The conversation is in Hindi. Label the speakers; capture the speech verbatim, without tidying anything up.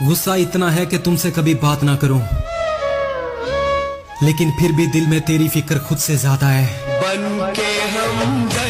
Speaker 1: गुस्सा इतना है कि तुमसे कभी बात ना करूं, लेकिन फिर भी दिल में तेरी फिक्र खुद से ज्यादा है।
Speaker 2: बन के हम